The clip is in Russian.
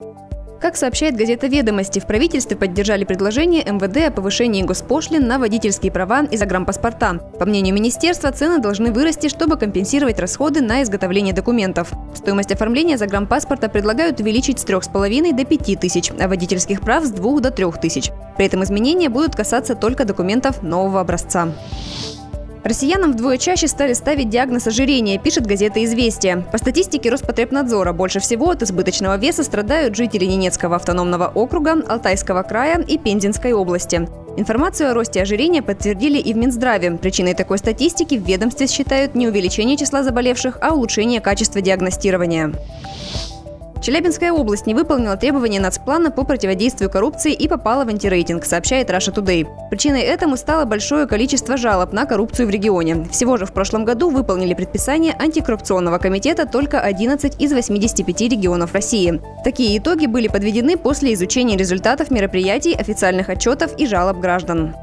Как сообщает газета «Ведомости», в правительстве поддержали предложение МВД о повышении госпошлин на водительские права и загранпаспорта. По мнению министерства, цены должны вырасти, чтобы компенсировать расходы на изготовление документов. Стоимость оформления загранпаспорта предлагают увеличить с 3,5 до 5 тысяч, а водительских прав с 2 до 3 тысяч. При этом изменения будут касаться только документов нового образца. Россиянам вдвое чаще стали ставить диагноз ожирения, пишет газета «Известия». По статистике Роспотребнадзора больше всего от избыточного веса страдают жители Ненецкого автономного округа, Алтайского края и Пензенской области. Информацию о росте ожирения подтвердили и в Минздраве. Причиной такой статистики в ведомстве считают не увеличение числа заболевших, а улучшение качества диагностирования. Челябинская область не выполнила требования нацплана по противодействию коррупции и попала в антирейтинг, сообщает Russia Today. Причиной этому стало большое количество жалоб на коррупцию в регионе. Всего же в прошлом году выполнили предписание антикоррупционного комитета только 11 из 85 регионов России. Такие итоги были подведены после изучения результатов мероприятий, официальных отчетов и жалоб граждан.